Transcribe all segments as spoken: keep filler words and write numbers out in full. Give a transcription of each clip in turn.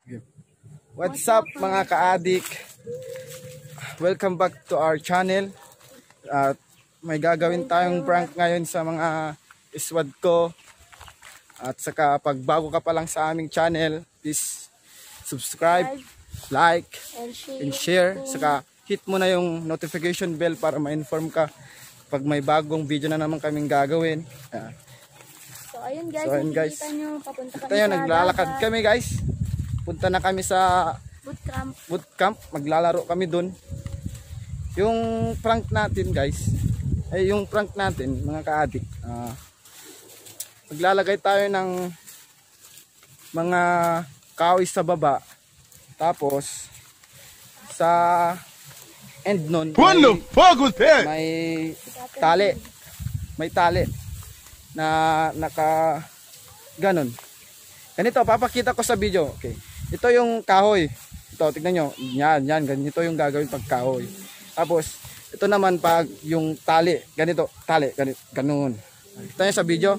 What's up mga ka-adik? Welcome back to our channel. At uh, may gagawin tayong prank ngayon sa mga iswad ko. At saka pag bago ka pa lang sa aming channel, please subscribe, like, and share. Saka hit mo na yung notification bell para ma-inform ka pag may bagong video na naman kaming gagawin. Uh, So ayun guys, so, ayun, guys. nyo, papunta kami tayo, sa naglalakad dagat. kami guys. Punta na kami sa Bootcamp. bootcamp, maglalaro kami dun. Yung prank natin guys, ay yung prank natin mga ka-adik, uh, maglalagay tayo ng mga kahoy sa baba. Tapos sa end nun may, may tali. May tali na naka ganon. Ganito, papakita ko sa video. Okay. Ito yung kahoy. Ito, tignan nyo. Yan, yan. Ganito yung gagawin pag kahoy. Tapos, ito naman pag yung tali. Ganito, tali. Ganito, ganon. Ito yung sa video.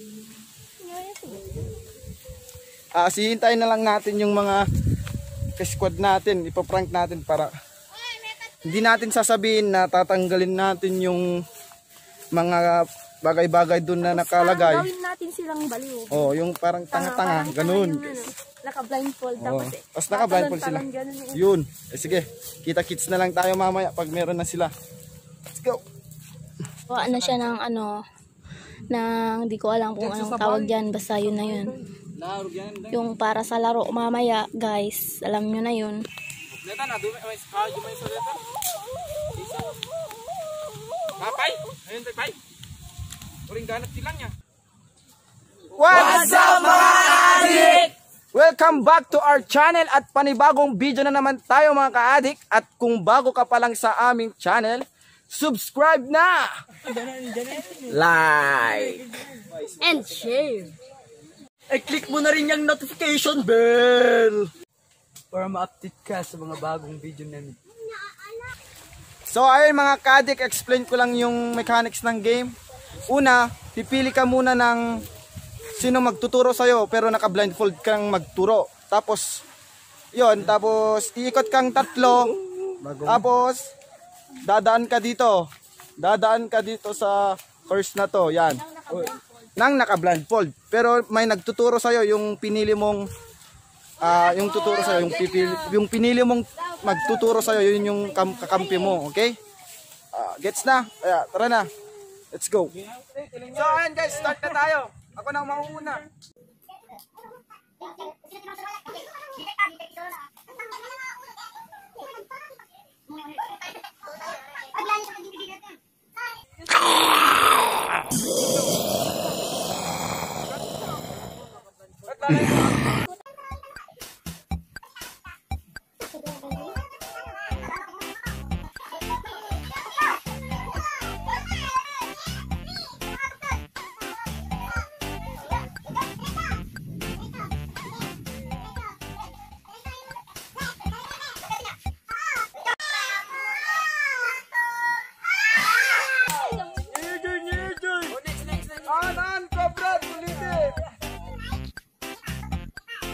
Ah, sihintayin na lang natin yung mga ka-squad natin. Ipaprank natin para hindi natin sasabihin na tatanggalin natin yung mga bagay-bagay doon na nakalagay. Gawin natin silang baliw. Oh, yung parang tanga-tanga, ganun. Ano, naka-blindfold Oh, tapos eh. tapos naka-blindfold sila. Ganun, eh. Yun. Eh sige, kita-kits na lang tayo mamaya pag meron na sila. Let's go. Gawa na siya ng ano, ng di ko alam kung anong tawag diyan, basta yun na yun. Yung para sa laro mamaya, guys. Alam nyo na yun. Papay, ayun tay. Uring ganat silang niya. What's up mga ka-adik? Welcome back to our channel at panibagong video na naman tayo mga ka-adik. At kung bago ka pa lang sa aming channel, subscribe na! Like! And share! I-click mo na rin yung notification bell para ma-update ka sa mga bagong video namin. So ayun mga ka-adik, explain ko lang yung mechanics ng game. Una, pipili ka muna ng sino magtuturo sa'yo pero naka-blindfold kang magturo. Tapos, yon tapos iikot kang tatlo. Tapos, dadaan ka dito. Dadaan ka dito sa course na to. Yan. Nang naka-blindfold. Pero may nagtuturo sa'yo yung pinili mong uh, yung tuturo sa'yo. Yung, pipili, yung pinili mong magtuturo sa'yo. Yun yung kakampi mo. Okay? Uh, gets na? Kaya, tara na. Let's go. So ayan guys, start na tayo. Ako nang mauuna. Anan, Cobra, ulitin!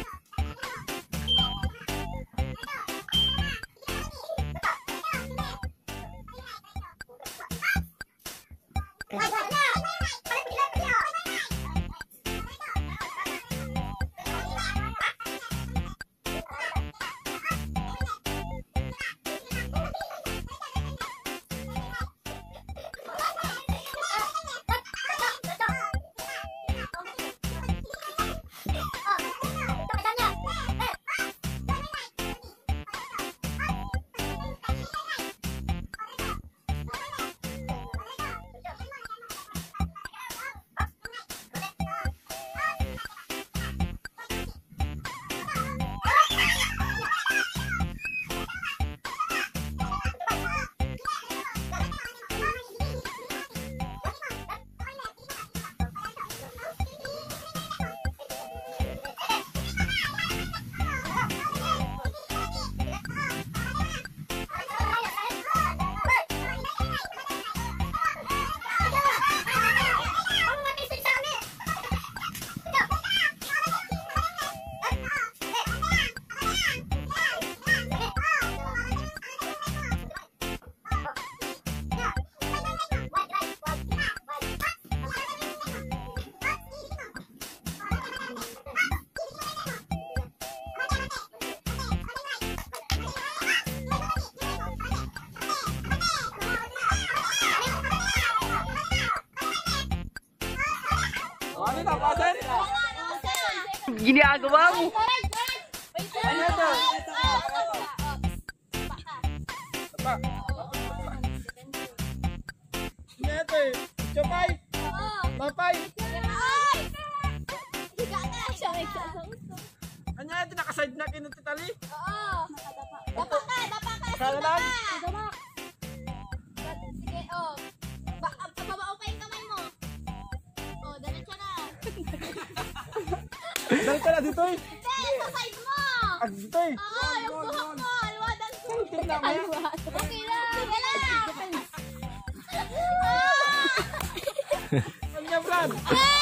Ginagawa mo. Ano ito? Pa. Ano ito eh? Chopay? Papay? Ano ito? Nakaside na kinutitali? Dapa ka, dapa ka. Kala lang? Sige, oh. Pababa pa yung kamay mo. Oh, diretso na. Dahil ka na dito eh. Hindi, sa side mo. Ah, dito eh. Oo, yung buhok mo. Alwadan ko. Tingnan mo yan. Okay lang. Sige lang. Ano niya, Brad? Ah!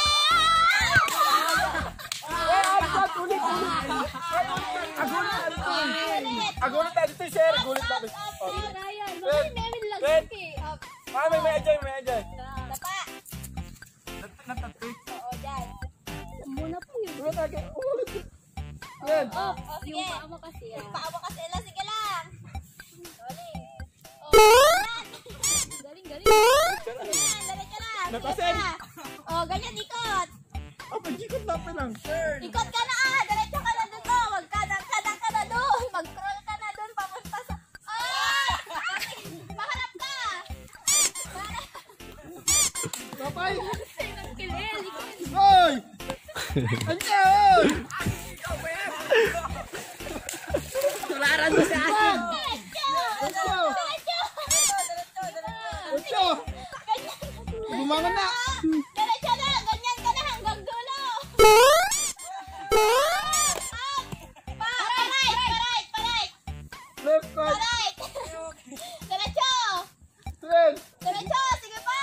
Ulit, ulit. Agulit na dito eh. Agulit na dito eh, sir. Agulit na dito. Ryan, may meron lang Red. eh. Ah, may may adjay, may adjay. Dapa. Natati. Oo, dyan. Muna po yun. Ulit lagi. Ulit. Red. Oh, oh, sige. Yung paa mo kasi ah. Yung paa mo kasi lang. Sige lang. Galing. Oh, galing, galing. Ganyan, diretso lang. Natasin. Oh, ganyan, ikot. Ah, pag-ikot na pa lang. Ikot ka na ah. Diretso ka na dun. Oh, magkadang kadang ka na dun. Mag-crawl ka na dun. Papunta sa... Ah! Mahanap ka. Papay. Kilil. Hoy! Ano yan? Tularan mo sa akin. Diretso. Ocho! Diretso. Ocho! Bumangon na! Diretso na. Ganyan ka na hanggang dulo. Pa, right, right, right. Left, right, Right. Diretso. straight! Diretso, sige pa.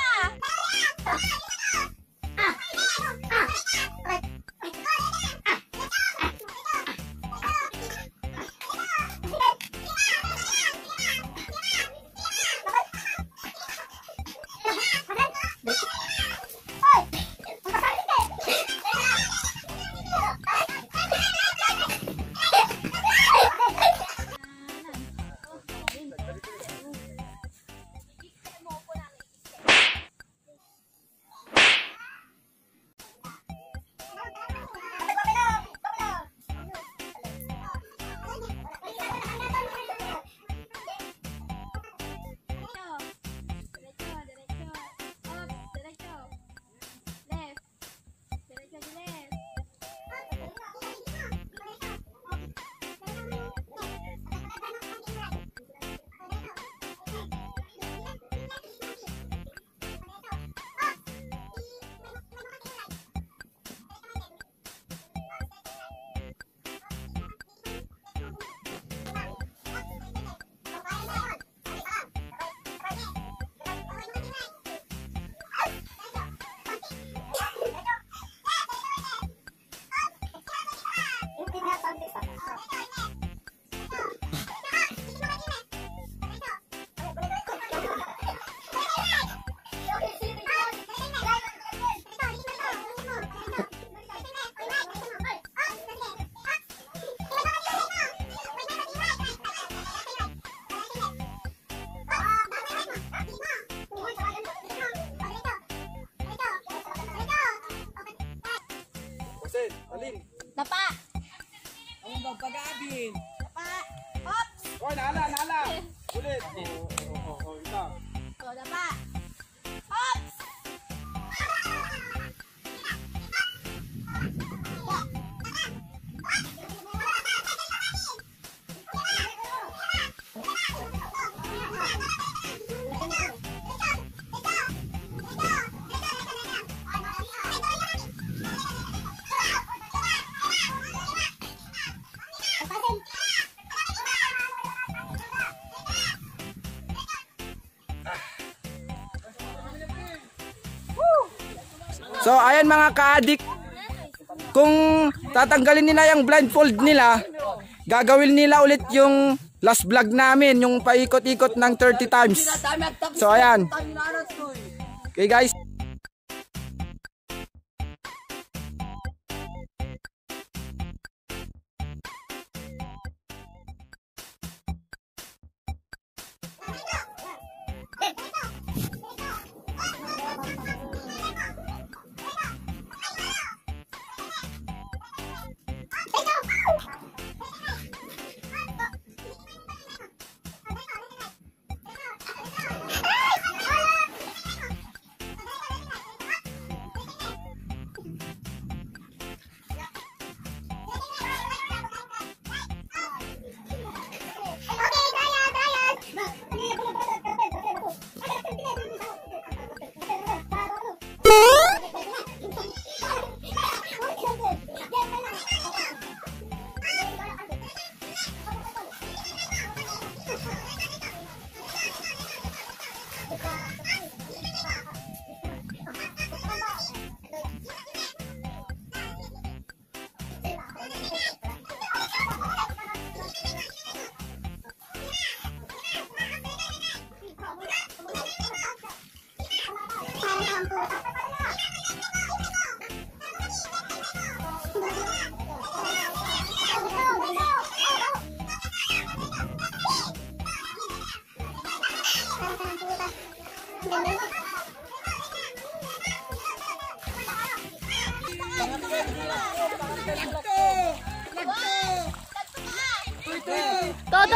Diretso, diretso. Up, diretso. Left. Diretso, left. Jose, alin? Dapa. Ang magpag-abin. Dapa. Ops. Oh, naala, naala! Ulit! Oo, oo, oo, oo, ito. So, dapa. Ops. So, ayan mga ka-addict. Kung tatanggalin nila yung blindfold nila, gagawin nila ulit yung last vlog namin, yung paikot-ikot ng thirty times. So, ayan. Okay guys.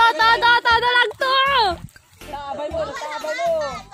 todo, todo lang to. Tabay mo, tabay mo.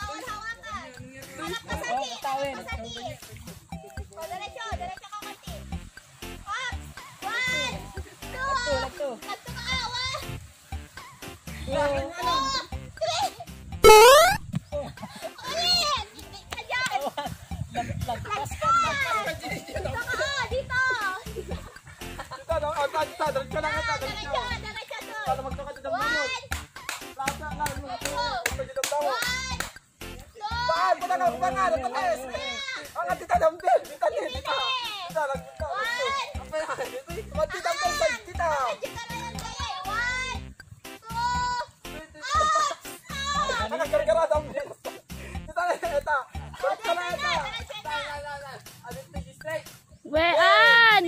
Wean!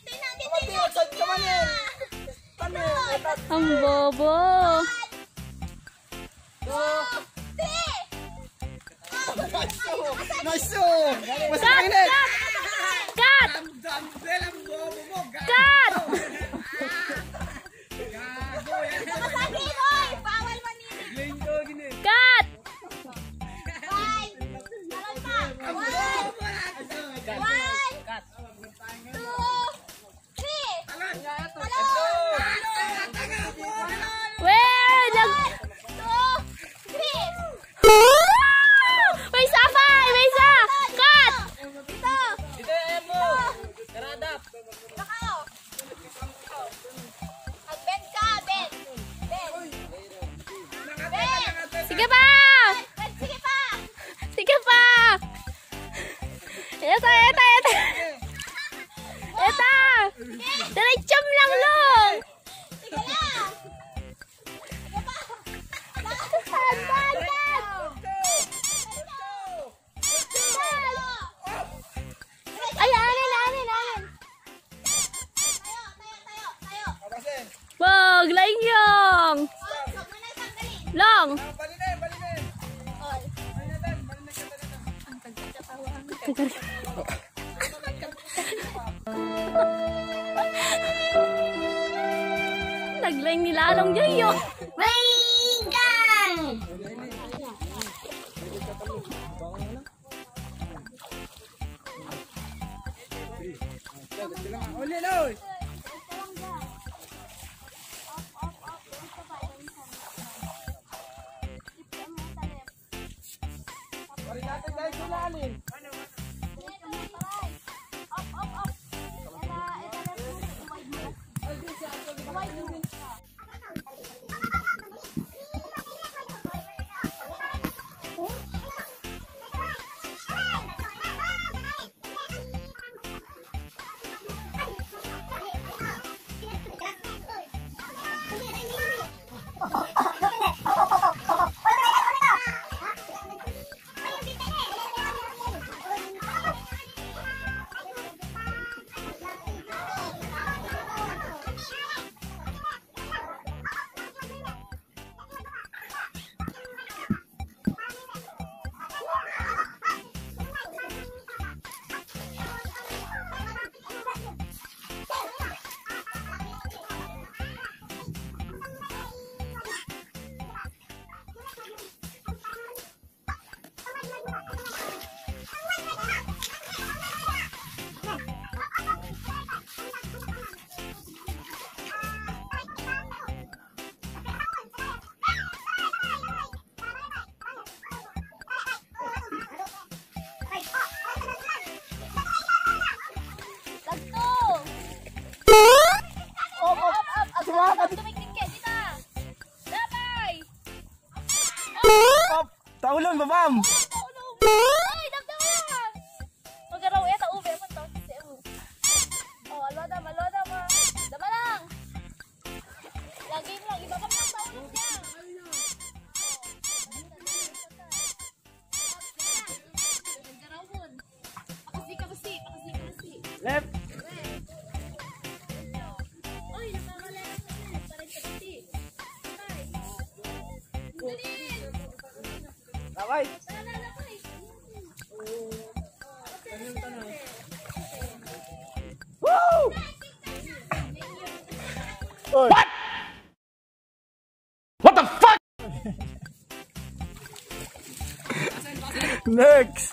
Ang bobo. Nice oh! Mas mainit! Cut! Cut! Cut! Wait! Lag- May isa pa! May isa! Cut! Sige pa! Sige pa! Ito, ito, ito! Ito! Diretsam lang long! Ay, anin, anin, anin! Wag, laing yung! Long! Naglaing nilalong dyan yun! Taulon, babam! Ay, dagdagan! Magaraw, eh, ta-ube mo to. Oh, alwada, alwada mo. Dama lang. Lagi mo lang, iba ka lang sa ulo niya. Magarawon. Pakasi ka basi, pakasi ka basi. Left! Oy, nakakalala ka na. Parin ka basi. Bye. Galing! Bye-bye! Naalala ko eh. Woo! What? Next.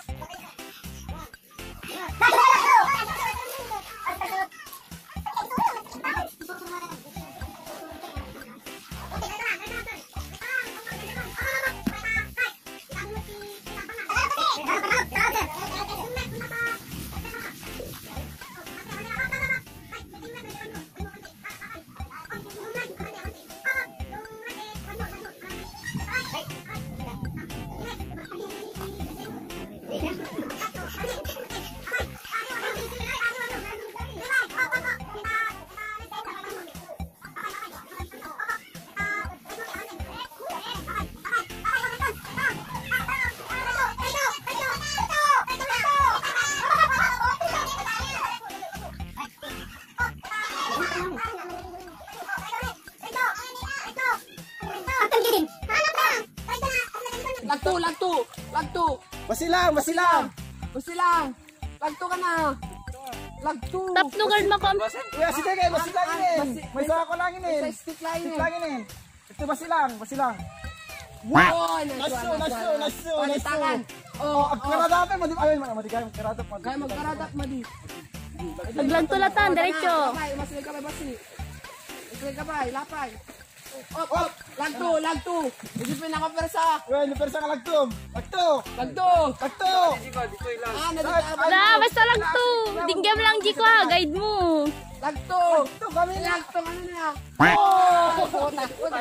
Lagto, lagto, lagto. Basilang, basilang. Basta lang. Lagto ka na. Lagto. Tap no guard mo kom. Kuya, sige kayo, basilangin. May saka ko lang Sa inin. stick line Stick eh. lang inin. Ito basilang, basilang. Wow! Naso, naso, naso, naso. Tangan. Oh, Oh, ang karadapin mo, di ayun, madigay, karadap mo. kaya magkaradak mo di. Naglagtulatan diretso. Lapay, masli ka ba basi? Masli ka ba, lapay. Op, op, lagto, lagto. Hindi pinakapersa. Kuya, ni persa ka lagtom. Lagto. Lagto. Lagto. Ah, nadita. Da, basta lang to. Dinggam lang G ko ha, guide mo. Lagto. Lagto kami na. Lagto, ano na? Oh! Puta.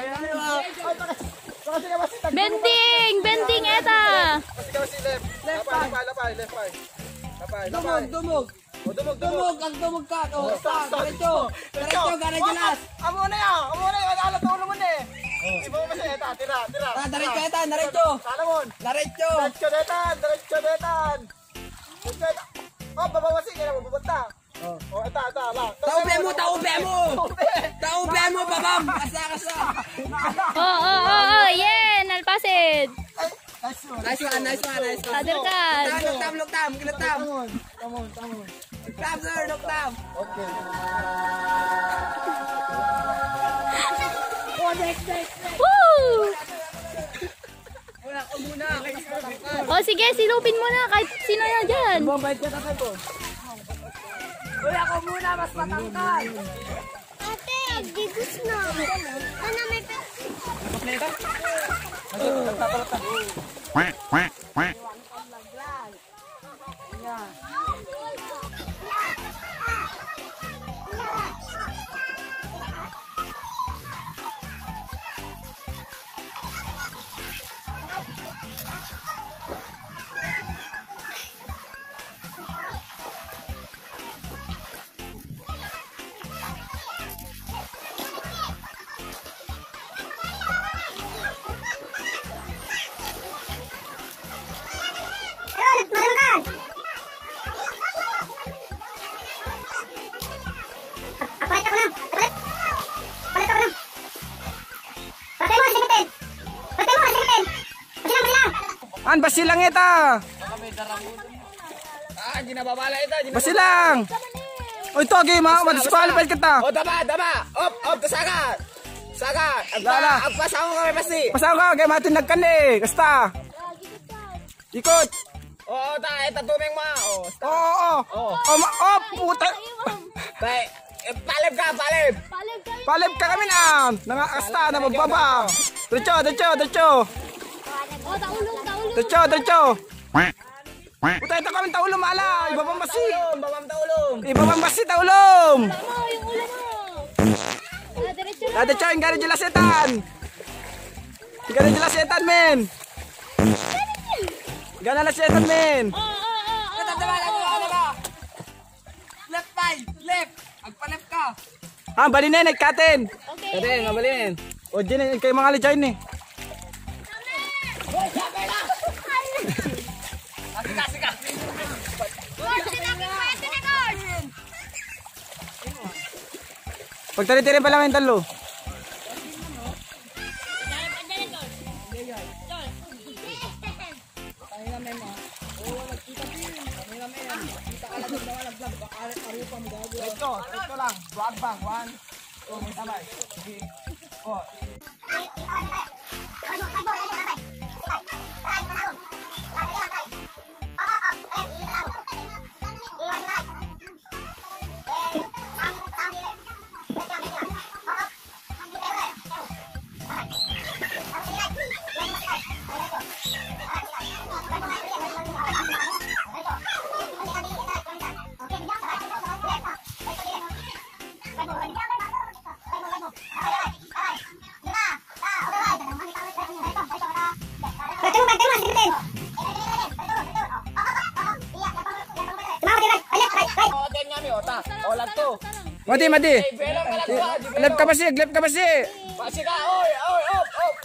Kasi ka basi, tagto. Bending, bending eta. Kasi ka basi, left. Left Lapay, side. lapay, lapay, left side. Lapay, Dumog, lapay. dumog. O, dumog, dumog. Dumog, ang dumog ka. Oh, Stop, stop. stop. Diretso. Diretso, ganagilas. Amo na yan, amo na yan, alat ulo mo na eh. Iba mo kasi, eta, tira, tira. Ah, diretso, eta, diretso. Salamon. Diretso. Diretso detan, diretso detan. Diretso detan. Oh, babawasi ka na, mabupunta. Oh, oh, eta, eta, ala. Taube mo, taube mo. Taube mo, babam. Kasa, kasa. Oh, oh, oh, oh, yeah, nalpasid. Nice one. Nice one, nice one, nice one. Other card. Luktam, luktam, luktam. Tamon, tamon, tamon. Luktam, sir, luktam. Okay. Oh, next, next, next. Woo! Muna ko muna. Oh, sige, silupin mo na kahit sino na dyan. Bumabait ka tatay po. Uy, ako muna, mas matangkad. Ate, agdibus na. Ano may pe... Quack, quack, quack. An, basilang eta. Ah, ginababala ito. Basilang. O ito, game ha. Madisqualified ka ta. Oh, daba, daba. Op, op, sagat. Sagat. Lala. Agpa, agpasama kami pasti. Pasang ka, game matin nagkani. Kasta. Ikot. Oo, ta, ito tuming mo. Oh, Oo, oo. Oo. Oh, ma- oh, puta. tay, eh, palib ka, palib. Palag kami. Palib ka kami na. Nangakasta na magbaba. Diretso, diretso, diretso. Oh, taulong, taulong. Diretso, diretso. Quack, quack. Puta, ito kami taulom, ala. Iba pang basi. Taulong, babam taulong. Iba pang basi, taulom. Ulo mo, yung ulo mo. Ah, diretso na. Diretso, yung gari jelasetan. Yung gari jelasetan, men. Gana na setan, men. Oh, oh, oh, Ito, oh. daba, daba, daba. Left side, left. Agpa-left ka. Ah, balinin, nagkatin. Okay. Katin, mabalinin. O, dyan, kayo mga lijayin eh. Asika, asika. Pagtari-tiri pa lang yung talo. Ito, ito lang. Wag bang, one, two, may sabay. Sige. Oh. Madi, madi. Lep ka basi, lep ka basi. Pasika, oy, oy, op, op.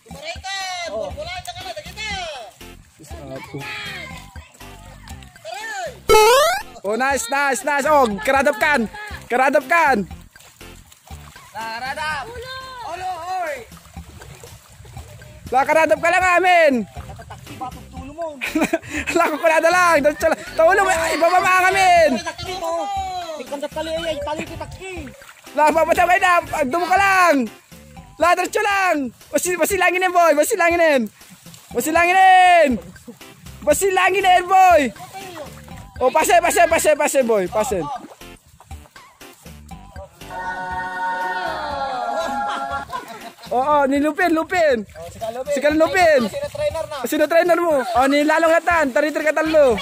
Oh, nice, nice, nice. Oh, keradap kan. Keradap kan. Taradap. Olo, oy. Lah, keradap ka lang amin. Lah, ko kulada lang. Tulong, ibababa amin. Ikandat kali ay tali kitaki. Lah, papataway na. Dumo ka lang. Lah, diretso lang. Basi, basilangin yan, boy. Basilangin. Basilangin. Basilangin, boy. Oh, pase, pase, pase, pase, boy. Pase. Oo, oh, nilupin, lupin. Sikal lupin. Sino trainer na? Sino trainer mo? Oh, nilalong hatan. Tari-tari ka talo.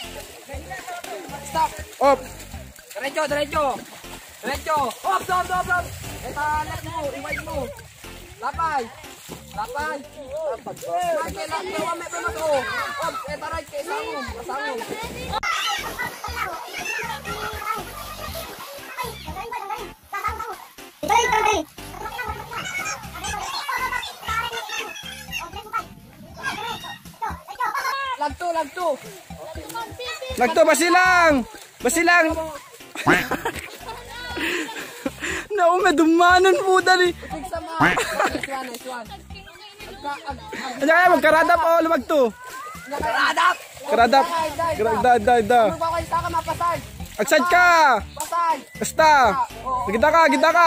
Stop. Op. Diretso, diretso. Diretso. Op, stop, stop, stop. Eta left mo, iway mo. Lapay. Lapay. Lapay. Lapay, lapay, may pamato. Op, eta right kay sangom, sangom. Lagto, lagto. Lagto, basilang. Basilang. Naku, may dumanan po dali. Big sama. Nice one, nice one. Ano kaya, magkaradap o lumagto? Nakaradap. Karadap. Karadap, da, da. Ano ba kayo sa mapasay? Agsad ka. Pasay. Basta. Gita ka, gita ka.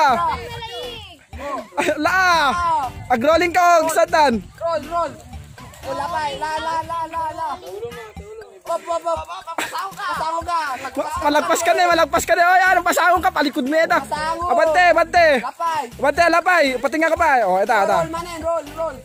Laa. Agrolling ka o, gisatan. Roll, roll. O, lapay. La, la, la, la, la. Op, op, op. Pasango ka. Pasango ka. Ma- Malagpas ka na, malagpas ka na. O, yan, pasahong ka, palikod mo ito. Pasango. Abante, abante. Lapay. Abante, lapay. Patinga ka pa. O, ito, ito. Roll, manin. Roll, roll.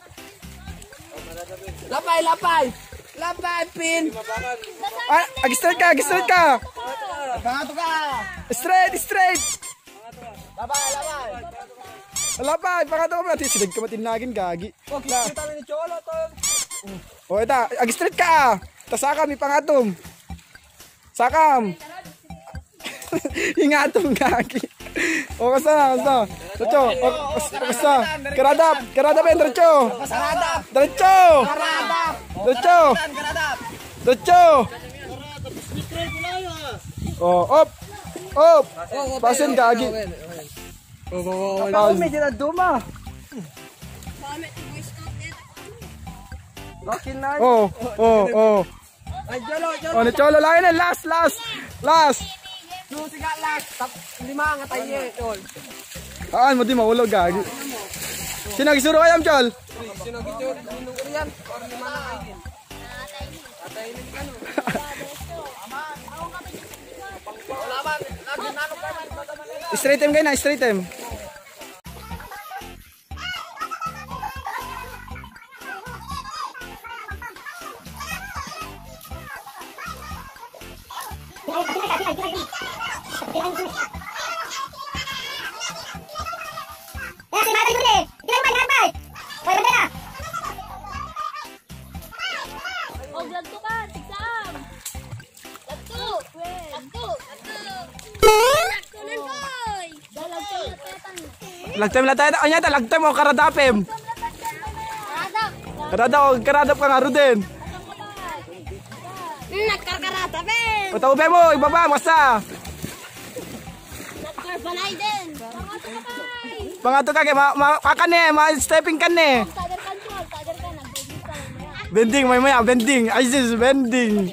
Lapay, lapay. Lapay, pin. Ah, ag-straight ka, ag-straight ka. Pangato ka. Straight, straight. Lapay, lapay. Lapay, pangato ka ba? Sinag ka matinagin, gagi. O, kita ni Cholo, tol. O, ito, ag-straight ka. Tasakam, ipangatom. Sakam. Ingatom, gagi. O, kasa na, kasa. Diretso, o, kasa. Karadap, karadap yan, diretso. Karadap. Diretso. Karadap. Diretso. Karadap. Diretso. O, op. Op. Pasin, gagi. Ako medyo na duma. Lokin na. Oh, oh, oh. Ay, Cholo, Cholo. Oh, ni Cholo lang yun. Last, last. Last. Susiga lang. Tap, lima nga tayo eh, Chol. Kaan mo di maulog, gagi. Sino gisuro kayam, Chol? Sino gito? Sino ko yan? Or lima na kayo din. Atay din ka no. Wala man. Naginanong ka man. Straight time kayo na, straight time. Oh, lagto ka, tigsam. Lagto. Lagto. Lagto na, boy. Lagto na, tetang. Lagtime lang tayo. Anya ta, lagtime o karadapim. Karadap. Karadap o karadap ka nga ro din. Nagkarkarata, Ben. Pataube mo, ibaba, basta. Nagkarbalay din. Pangato ka, bay. Pangato ka, ma, ma, kakan eh, ma-stepping kan eh. Tader kan, Chol. Tader kan. Nagdagin ka. Bending, may maya, bending. Ay, sis, bending.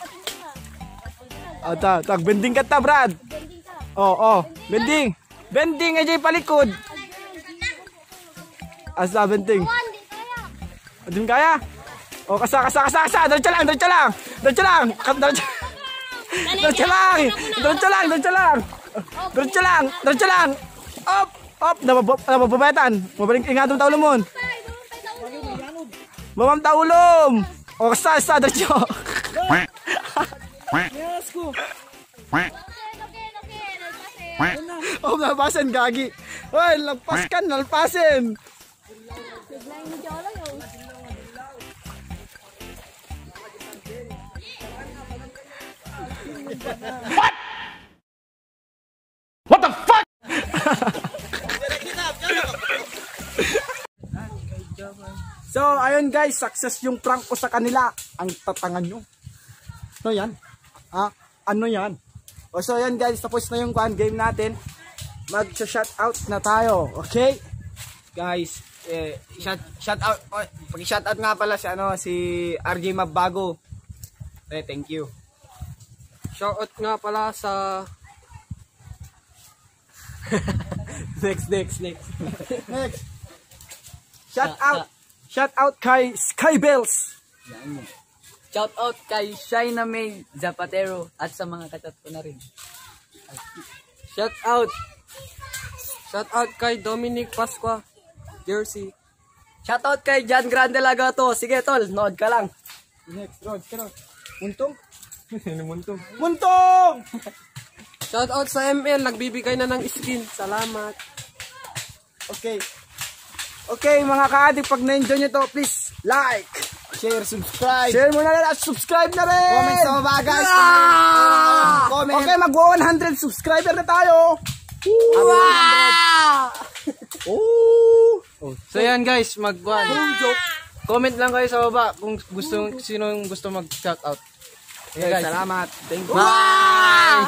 O, ta, tag, bending ka ta, Brad. Bending ka. Oh, oh, bending. Bending, ay palikod. As seventeen. One, di kaya. Hindi mo kaya? O, kasa, kasa, kasa, kasa. Diretso lang, diretso lang. Diretso lang. Diretso diretso lang. Diretso lang, diretso lang. Diretso lang, diretso lang. Op, op. Nabababetan. Mabaling ingatong taulom mo. Mamam taulom. O, kasa, kasa, diretso. Quack. Quack. Quack. Quack. O, nalpasin, gagi. Hoy, lampas ka, nalpasin. What? What the fuck? So, ayun guys, success yung prank ko sa kanila. Ang tatangan nyo. Ano yan? Ha? Ano yan? O so, ayun guys, tapos na yung one game natin. Mag-shoutout na tayo. Okay? Guys, eh, shout, shout out. Oh, pag-shoutout nga pala si, ano, si R J Mabago. Eh, thank you. Shoutout nga pala sa... Next, next, next. Next. Shout out. Shout out kay Skybells. Shout out kay Shaina May Zapatero at sa mga kachat ko na rin. Shout out. Shout out kay Dominic Pasqua, Jersey. Shout out kay John Grande Lagato. Sige tol, nood ka lang. Next, Rod, ka Muntong? Muntong. Muntong! Shout out sa M L, nagbibigay na ng skin. Salamat. Okay. Okay, mga ka-addict, pag na-enjoy nyo to, please like, share, subscribe. Share mo na rin at subscribe na rin. Comment sa baba, guys. Ah! Comment. Okay, mag one hundred subscriber na tayo. Wow! Oh. So yan guys, mag-one. Comment lang kayo sa baba kung gusto, sino yung gusto mag-shout out. Okay, guys. Salamat. Thank you. Wow!